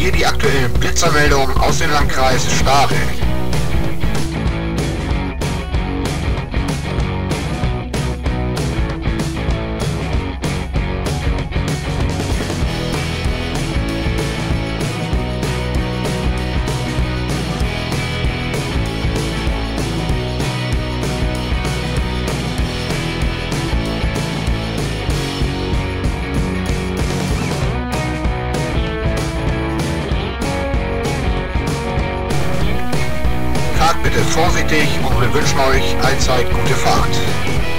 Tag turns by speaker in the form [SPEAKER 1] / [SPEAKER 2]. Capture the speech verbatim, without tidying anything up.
[SPEAKER 1] hier die aktuellen Blitzermeldungen aus dem Landkreis Stade. Fahrt bitte vorsichtig und wir wünschen euch allzeit gute Fahrt.